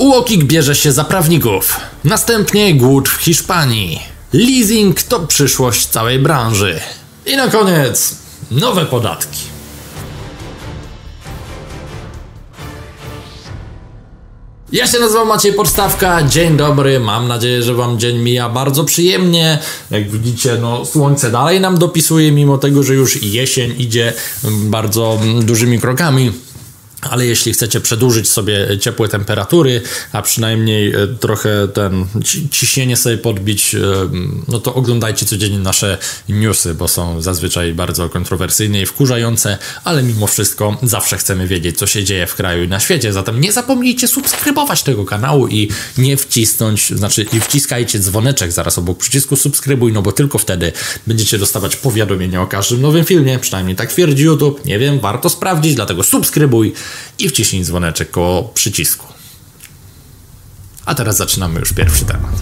UOKiK bierze się za prawników. Następnie głód w Hiszpanii. Leasing to przyszłość całej branży. I na koniec nowe podatki. Ja się nazywam Maciej Podstawka, dzień dobry, mam nadzieję, że wam dzień mija bardzo przyjemnie. Jak widzicie, no słońce dalej nam dopisuje, mimo tego, że już jesień idzie bardzo dużymi krokami. Ale jeśli chcecie przedłużyć sobie ciepłe temperatury, a przynajmniej trochę ciśnienie sobie podbić, no to oglądajcie codziennie nasze newsy, bo są zazwyczaj bardzo kontrowersyjne i wkurzające, ale mimo wszystko zawsze chcemy wiedzieć, co się dzieje w kraju i na świecie. Zatem nie zapomnijcie subskrybować tego kanału i nie wcisnąć, i wciskajcie dzwoneczek zaraz obok przycisku subskrybuj, no bo tylko wtedy będziecie dostawać powiadomienia o każdym nowym filmie, przynajmniej tak twierdzi YouTube. Nie wiem, warto sprawdzić, dlatego subskrybuj i wciśnij dzwoneczek koło przycisku. A teraz zaczynamy już pierwszy temat.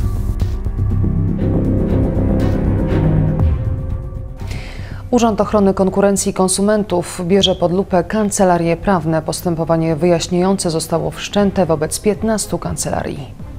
Urząd Ochrony Konkurencji i Konsumentów bierze pod lupę kancelarie prawne. Postępowanie wyjaśniające zostało wszczęte wobec 15 kancelarii.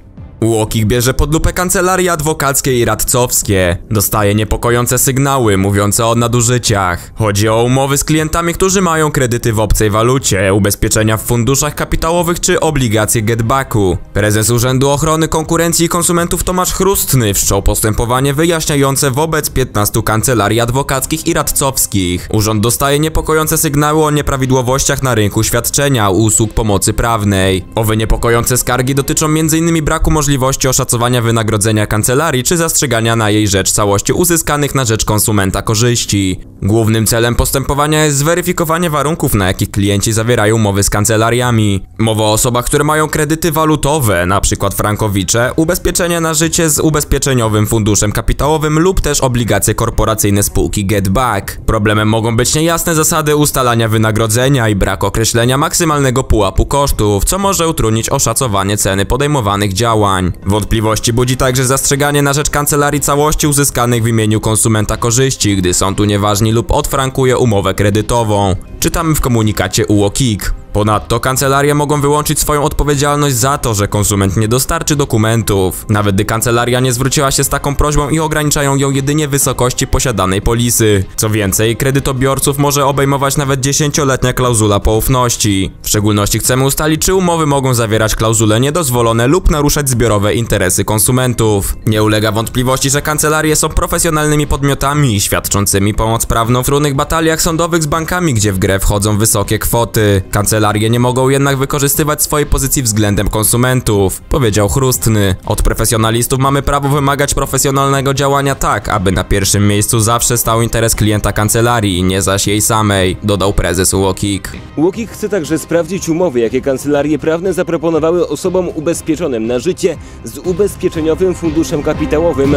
UOKiK bierze pod lupę kancelarie adwokackie i radcowskie. Dostaje niepokojące sygnały mówiące o nadużyciach. Chodzi o umowy z klientami, którzy mają kredyty w obcej walucie, ubezpieczenia w funduszach kapitałowych czy obligacje getbacku. Prezes Urzędu Ochrony Konkurencji i Konsumentów Tomasz Chrustny wszczął postępowanie wyjaśniające wobec 15 kancelarii adwokackich i radcowskich. Urząd dostaje niepokojące sygnały o nieprawidłowościach na rynku świadczenia usług pomocy prawnej. Owe niepokojące skargi dotyczą m.in. braku możliwości oszacowania wynagrodzenia kancelarii czy zastrzegania na jej rzecz całości uzyskanych na rzecz konsumenta korzyści. Głównym celem postępowania jest zweryfikowanie warunków, na jakich klienci zawierają umowy z kancelariami. Mowa o osobach, które mają kredyty walutowe, np. frankowicze, ubezpieczenia na życie z ubezpieczeniowym funduszem kapitałowym lub też obligacje korporacyjne spółki getback. Problemem mogą być niejasne zasady ustalania wynagrodzenia i brak określenia maksymalnego pułapu kosztów, co może utrudnić oszacowanie ceny podejmowanych działań. Wątpliwości budzi także zastrzeganie na rzecz kancelarii całości uzyskanych w imieniu konsumenta korzyści, gdy sąd unieważni lub odfrankuje umowę kredytową. Czytamy w komunikacie UOKiK. Ponadto kancelarie mogą wyłączyć swoją odpowiedzialność za to, że konsument nie dostarczy dokumentów, nawet gdy kancelaria nie zwróciła się z taką prośbą i ograniczają ją jedynie wysokości posiadanej polisy. Co więcej, kredytobiorców może obejmować nawet 10-letnia klauzula poufności. W szczególności chcemy ustalić, czy umowy mogą zawierać klauzule niedozwolone lub naruszać zbiorowe interesy konsumentów. Nie ulega wątpliwości, że kancelarie są profesjonalnymi podmiotami świadczącymi pomoc prawną w trudnych bataliach sądowych z bankami, gdzie w grę wchodzą wysokie kwoty. Kancelarie nie mogą jednak wykorzystywać swojej pozycji względem konsumentów, powiedział Chrustny. Od profesjonalistów mamy prawo wymagać profesjonalnego działania tak, aby na pierwszym miejscu zawsze stał interes klienta kancelarii, nie zaś jej samej, dodał prezes UOKiK. UOKiK chce także sprawdzić umowy, jakie kancelarie prawne zaproponowały osobom ubezpieczonym na życie z ubezpieczeniowym funduszem kapitałowym.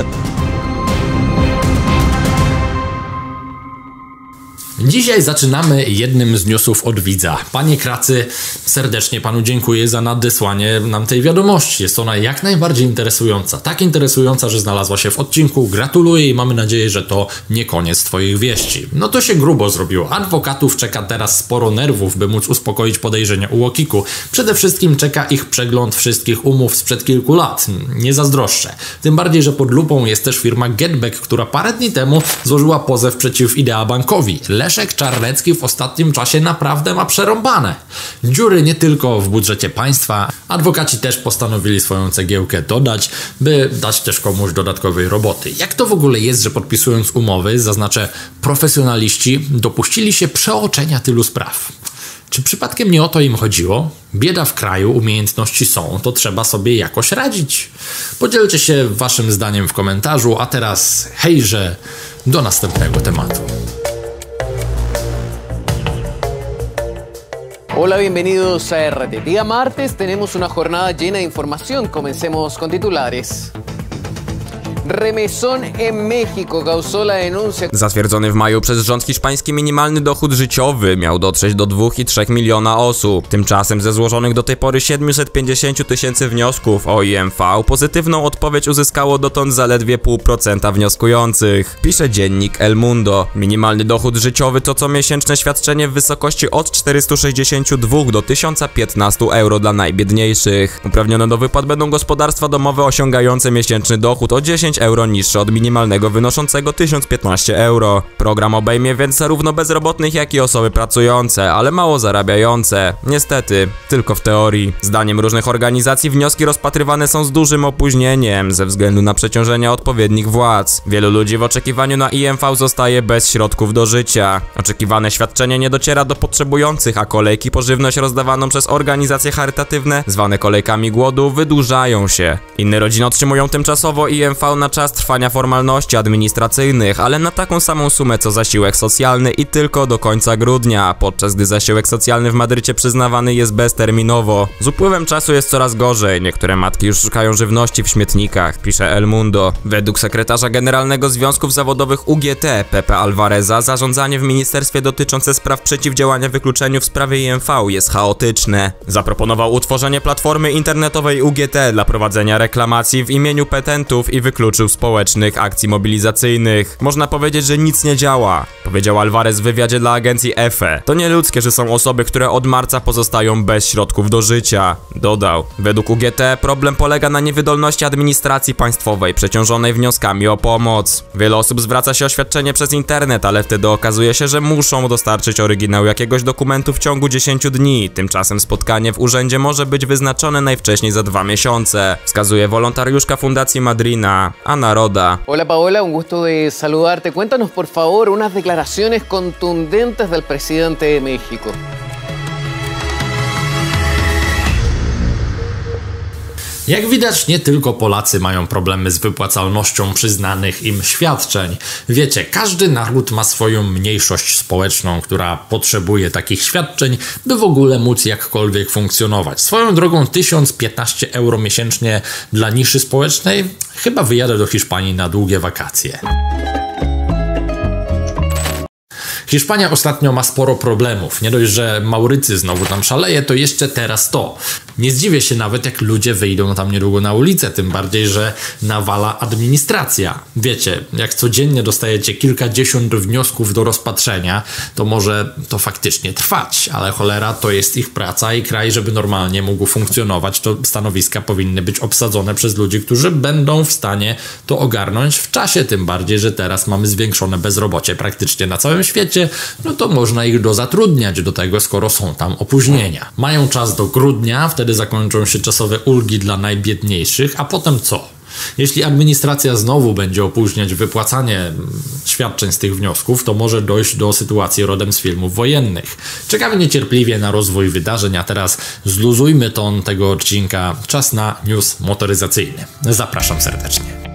Dzisiaj zaczynamy jednym z newsów od widza. Panie Kracy, serdecznie panu dziękuję za nadesłanie nam tej wiadomości. Jest ona jak najbardziej interesująca. Tak interesująca, że znalazła się w odcinku. Gratuluję i mamy nadzieję, że to nie koniec twoich wieści. No to się grubo zrobiło. Adwokatów czeka teraz sporo nerwów, by móc uspokoić podejrzenia UOKiK-u. Przede wszystkim czeka ich przegląd wszystkich umów sprzed kilku lat. Nie zazdroszczę. Tym bardziej, że pod lupą jest też firma getback, która parę dni temu złożyła pozew przeciw Idea Bankowi. Leszek Czarnecki w ostatnim czasie naprawdę ma przerąbane. Dziury nie tylko w budżecie państwa, adwokaci też postanowili swoją cegiełkę dodać, by dać też komuś dodatkowej roboty. Jak to w ogóle jest, że podpisując umowy, zaznaczę, profesjonaliści dopuścili się przeoczenia tylu spraw? Czy przypadkiem nie o to im chodziło? Bieda w kraju, umiejętności są, to trzeba sobie jakoś radzić. Podzielcie się waszym zdaniem w komentarzu, a teraz hejże, do następnego tematu. Hola, bienvenidos a RT. Día martes tenemos una jornada llena de información. Comencemos con titulares. Remesón en México causó la denuncia. Zatwierdzony w maju przez rząd hiszpański minimalny dochód życiowy miał dotrzeć do 2,3 miliona osób. Tymczasem ze złożonych do tej pory 750 tysięcy wniosków o IMV pozytywną odpowiedź uzyskało dotąd zaledwie 0,5% wnioskujących. Pisze dziennik El Mundo. Minimalny dochód życiowy to comiesięczne świadczenie w wysokości od 462 do 1015 euro dla najbiedniejszych. Uprawnione do wypłat będą gospodarstwa domowe osiągające miesięczny dochód o 10 euro niższy od minimalnego wynoszącego 1015 euro. Program obejmie więc zarówno bezrobotnych, jak i osoby pracujące, ale mało zarabiające. Niestety, tylko w teorii. Zdaniem różnych organizacji wnioski rozpatrywane są z dużym opóźnieniem ze względu na przeciążenie odpowiednich władz. Wielu ludzi w oczekiwaniu na IMV zostaje bez środków do życia. Oczekiwane świadczenie nie dociera do potrzebujących, a kolejki po żywność rozdawaną przez organizacje charytatywne, zwane kolejkami głodu, wydłużają się. Inne rodziny otrzymują tymczasowo IMV na czas trwania formalności administracyjnych, ale na taką samą sumę co zasiłek socjalny i tylko do końca grudnia, podczas gdy zasiłek socjalny w Madrycie przyznawany jest bezterminowo. Z upływem czasu jest coraz gorzej, niektóre matki już szukają żywności w śmietnikach, pisze El Mundo. Według sekretarza generalnego Związków Zawodowych UGT, Pepe Alvareza, zarządzanie w ministerstwie dotyczące spraw przeciwdziałania wykluczeniu w sprawie IMV jest chaotyczne. Zaproponował utworzenie platformy internetowej UGT dla prowadzenia reklamacji w imieniu petentów i wykluczył społecznych akcji mobilizacyjnych. Można powiedzieć, że nic nie działa, powiedział Alvarez w wywiadzie dla agencji EFE. To nieludzkie, że są osoby, które od marca pozostają bez środków do życia. Dodał. Według UGT problem polega na niewydolności administracji państwowej przeciążonej wnioskami o pomoc. Wiele osób zwraca się o świadczenie przez internet, ale wtedy okazuje się, że muszą dostarczyć oryginał jakiegoś dokumentu w ciągu 10 dni. Tymczasem spotkanie w urzędzie może być wyznaczone najwcześniej za 2 miesiące, wskazuje wolontariuszka Fundacji Madrina, Ana Roda. Hola Paola, un gusto de saludarte. Cuéntanos por favor unas declaraciones contundentes del presidente de México. Jak widać, nie tylko Polacy mają problemy z wypłacalnością przyznanych im świadczeń. Wiecie, każdy naród ma swoją mniejszość społeczną, która potrzebuje takich świadczeń, by w ogóle móc jakkolwiek funkcjonować. Swoją drogą 1015 euro miesięcznie dla niszy społecznej? Chyba wyjadę do Hiszpanii na długie wakacje. Hiszpania ostatnio ma sporo problemów. Nie dość, że Maurycy znowu tam szaleje, to jeszcze teraz to. Nie zdziwię się nawet, jak ludzie wyjdą tam niedługo na ulicę, tym bardziej, że nawala administracja. Wiecie, jak codziennie dostajecie kilkadziesiąt wniosków do rozpatrzenia, to może to faktycznie trwać, ale cholera, to jest ich praca i kraj, żeby normalnie mógł funkcjonować, to stanowiska powinny być obsadzone przez ludzi, którzy będą w stanie to ogarnąć w czasie, tym bardziej, że teraz mamy zwiększone bezrobocie praktycznie na całym świecie, no to można ich dozatrudniać do tego, skoro są tam opóźnienia. Mają czas do grudnia, wtedy zakończą się czasowe ulgi dla najbiedniejszych, a potem co? Jeśli administracja znowu będzie opóźniać wypłacanie świadczeń z tych wniosków, to może dojść do sytuacji rodem z filmów wojennych. Czekamy niecierpliwie na rozwój wydarzeń, a teraz zluzujmy ton tego odcinka. Czas na news motoryzacyjny. Zapraszam serdecznie.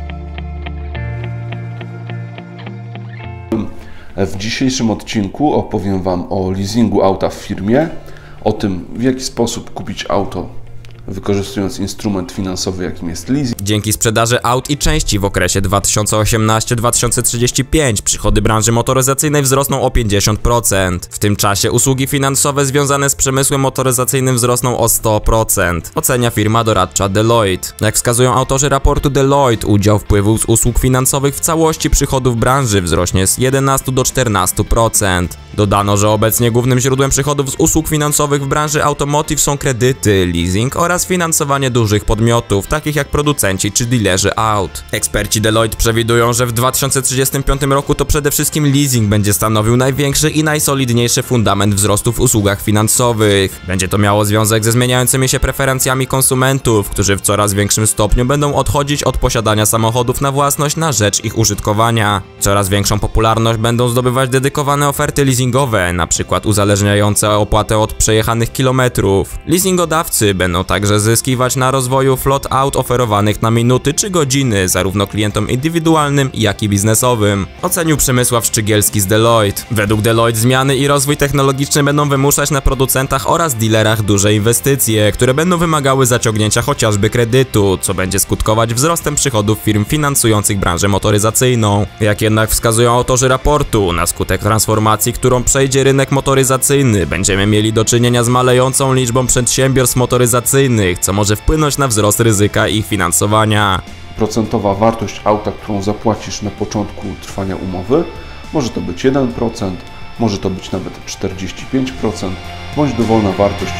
W dzisiejszym odcinku opowiem Wam o leasingu auta w firmie, o tym, w jaki sposób kupić auto wykorzystując instrument finansowy, jakim jest leasing. Dzięki sprzedaży aut i części w okresie 2018-2035 przychody branży motoryzacyjnej wzrosną o 50%. W tym czasie usługi finansowe związane z przemysłem motoryzacyjnym wzrosną o 100%. Ocenia firma doradcza Deloitte. Jak wskazują autorzy raportu Deloitte, udział wpływów z usług finansowych w całości przychodów branży wzrośnie z 11 do 14%. Dodano, że obecnie głównym źródłem przychodów z usług finansowych w branży automotive są kredyty, leasing oraz finansowanie dużych podmiotów, takich jak producenci czy dealerzy aut. Eksperci Deloitte przewidują, że w 2035 roku to przede wszystkim leasing będzie stanowił największy i najsolidniejszy fundament wzrostu w usługach finansowych. Będzie to miało związek ze zmieniającymi się preferencjami konsumentów, którzy w coraz większym stopniu będą odchodzić od posiadania samochodów na własność na rzecz ich użytkowania. Coraz większą popularność będą zdobywać dedykowane oferty leasingowe, np. uzależniające opłatę od przejechanych kilometrów. Leasingodawcy będą także także zyskiwać na rozwoju flot aut oferowanych na minuty czy godziny, zarówno klientom indywidualnym, jak i biznesowym. Ocenił Przemysław Szczygielski z Deloitte. Według Deloitte zmiany i rozwój technologiczny będą wymuszać na producentach oraz dealerach duże inwestycje, które będą wymagały zaciągnięcia chociażby kredytu, co będzie skutkować wzrostem przychodów firm finansujących branżę motoryzacyjną. Jak jednak wskazują autorzy raportu, na skutek transformacji, którą przejdzie rynek motoryzacyjny, będziemy mieli do czynienia z malejącą liczbą przedsiębiorstw motoryzacyjnych, co może wpłynąć na wzrost ryzyka ich finansowania. Procentowa wartość auta, którą zapłacisz na początku trwania umowy, może to być 1%, może to być nawet 45%, bądź dowolna wartość.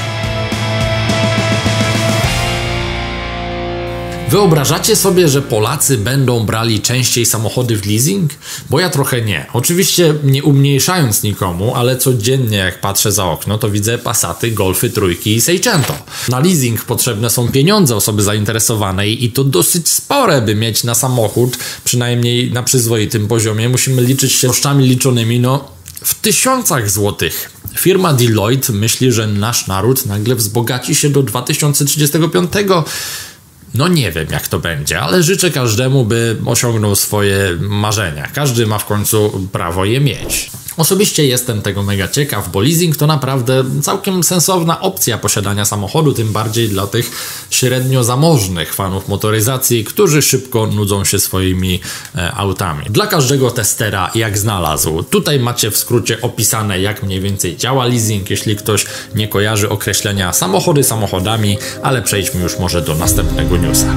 Wyobrażacie sobie, że Polacy będą brali częściej samochody w leasing? Bo ja trochę nie. Oczywiście nie umniejszając nikomu, ale codziennie jak patrzę za okno, to widzę Passaty, Golfy, Trójki i Seicento. Na leasing potrzebne są pieniądze osoby zainteresowanej i to dosyć spore, by mieć na samochód, przynajmniej na przyzwoitym poziomie. Musimy liczyć się kosztami liczonymi, w tysiącach złotych. Firma Deloitte myśli, że nasz naród nagle wzbogaci się do 2035. Nie wiem jak to będzie, ale życzę każdemu, by osiągnął swoje marzenia. Każdy ma w końcu prawo je mieć. Osobiście jestem tego mega ciekaw, bo leasing to naprawdę całkiem sensowna opcja posiadania samochodu, tym bardziej dla tych średnio zamożnych fanów motoryzacji, którzy szybko nudzą się swoimi autami. Dla każdego testera jak znalazł. Tutaj macie w skrócie opisane, jak mniej więcej działa leasing, jeśli ktoś nie kojarzy określenia samochody samochodami, ale przejdźmy już może do następnego newsa.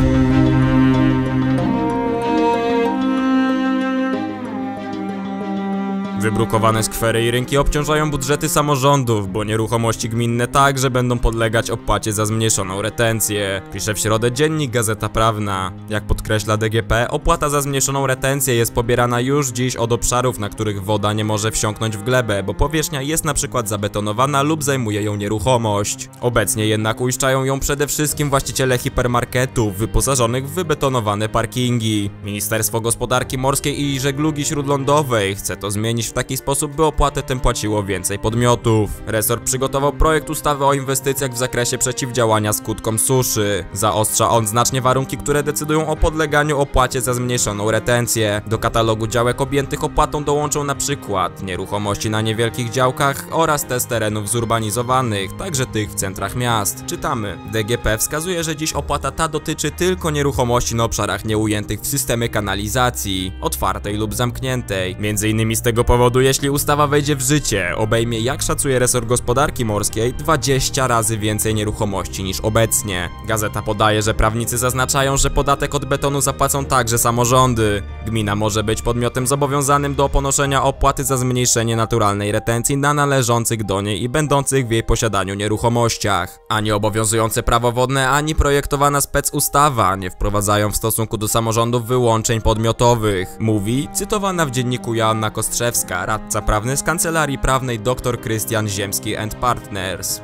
Wybrukowane skwery i rynki obciążają budżety samorządów, bo nieruchomości gminne także będą podlegać opłacie za zmniejszoną retencję. Pisze w środę dziennik Gazeta Prawna. Jak podkreśla DGP, opłata za zmniejszoną retencję jest pobierana już dziś od obszarów, na których woda nie może wsiąknąć w glebę, bo powierzchnia jest na przykład zabetonowana lub zajmuje ją nieruchomość. Obecnie jednak uiszczają ją przede wszystkim właściciele hipermarketów wyposażonych w wybetonowane parkingi. Ministerstwo Gospodarki Morskiej i Żeglugi Śródlądowej chce to zmienić w taki sposób, by opłatę tę płaciło więcej podmiotów. Resort przygotował projekt ustawy o inwestycjach w zakresie przeciwdziałania skutkom suszy. Zaostrza on znacznie warunki, które decydują o podleganiu opłacie za zmniejszoną retencję. Do katalogu działek objętych opłatą dołączą na przykład nieruchomości na niewielkich działkach oraz te z terenów zurbanizowanych, także tych w centrach miast. Czytamy: DGP wskazuje, że dziś opłata ta dotyczy tylko nieruchomości na obszarach nieujętych w systemie kanalizacji, otwartej lub zamkniętej. Między innymi z tego powodu, jeśli ustawa wejdzie w życie, obejmie, jak szacuje resort gospodarki morskiej, 20 razy więcej nieruchomości niż obecnie. Gazeta podaje, że prawnicy zaznaczają, że podatek od betonu zapłacą także samorządy. Gmina może być podmiotem zobowiązanym do ponoszenia opłaty za zmniejszenie naturalnej retencji na należących do niej i będących w jej posiadaniu nieruchomościach. Ani obowiązujące prawo wodne, ani projektowana specustawa nie wprowadzają w stosunku do samorządów wyłączeń podmiotowych. Mówi cytowana w dzienniku Joanna Kostrzewska, radca prawny z Kancelarii Prawnej dr Krystian Ziemski & Partners.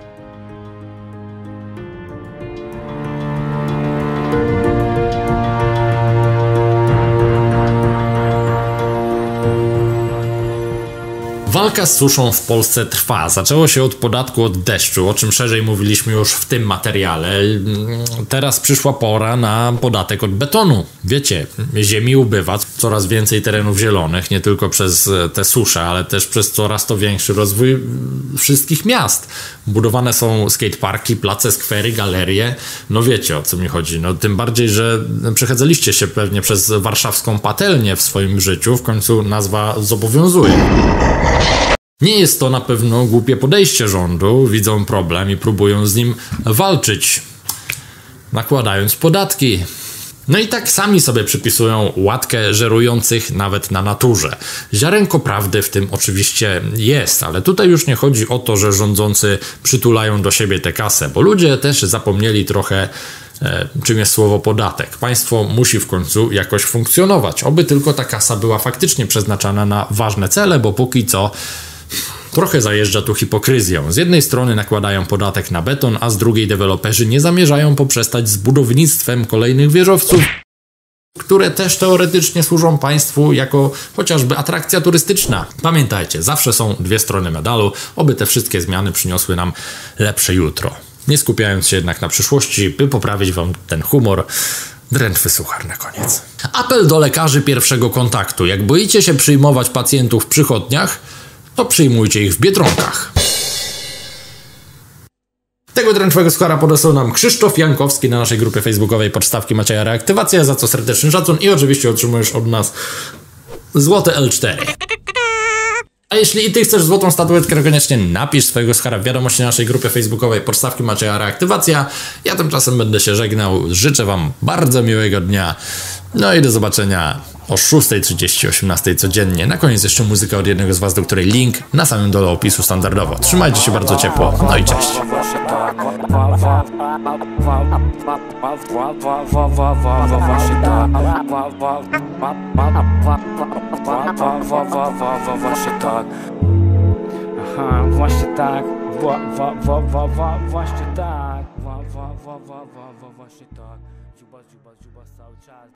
Walka z suszą w Polsce trwa. Zaczęło się od podatku od deszczu, o czym szerzej mówiliśmy już w tym materiale. Teraz przyszła pora na podatek od betonu. Wiecie, ziemi ubywa, coraz więcej terenów zielonych, nie tylko przez te susze, ale też przez coraz to większy rozwój wszystkich miast. Budowane są skateparki, place, skwery, galerie. Wiecie, o co mi chodzi. Tym bardziej, że przechadzaliście się pewnie przez warszawską patelnię w swoim życiu. W końcu nazwa zobowiązuje. Nie jest to na pewno głupie podejście rządu, widzą problem i próbują z nim walczyć, nakładając podatki. I tak sami sobie przypisują łatkę żerujących nawet na naturze. Ziarenko prawdy w tym oczywiście jest, ale tutaj już nie chodzi o to, że rządzący przytulają do siebie tę kasę, bo ludzie też zapomnieli trochę, czym jest słowo podatek. Państwo musi w końcu jakoś funkcjonować. Oby tylko ta kasa była faktycznie przeznaczana na ważne cele, bo póki co trochę zajeżdża tu hipokryzją. Z jednej strony nakładają podatek na beton, a z drugiej deweloperzy nie zamierzają poprzestać z budownictwem kolejnych wieżowców, które też teoretycznie służą państwu jako chociażby atrakcja turystyczna. Pamiętajcie, zawsze są dwie strony medalu, oby te wszystkie zmiany przyniosły nam lepsze jutro. nie skupiając się jednak na przyszłości, by poprawić wam ten humor. Drętwy suchar na koniec. Apel do lekarzy pierwszego kontaktu. Jak boicie się przyjmować pacjentów w przychodniach, to przyjmujcie ich w Biedronkach. Tego drętwego suchara podesłał nam Krzysztof Jankowski na naszej grupie facebookowej Podstawki Macieja Reaktywacja, za co serdeczny szacun i oczywiście otrzymujesz od nas złote L4. A jeśli i ty chcesz złotą statuetkę, to koniecznie napisz swojego suchara w wiadomości na naszej grupie facebookowej Podstawki Macieja Reaktywacja. Ja tymczasem będę się żegnał. Życzę wam bardzo miłego dnia. No i do zobaczenia o 6:30, 18:00 codziennie. Na koniec jeszcze muzyka od jednego z was, do której link na samym dole opisu standardowo. Trzymajcie się bardzo ciepło. No i cześć. Właśnie tak, właśnie tak, właśnie tak, dziuba cały czas.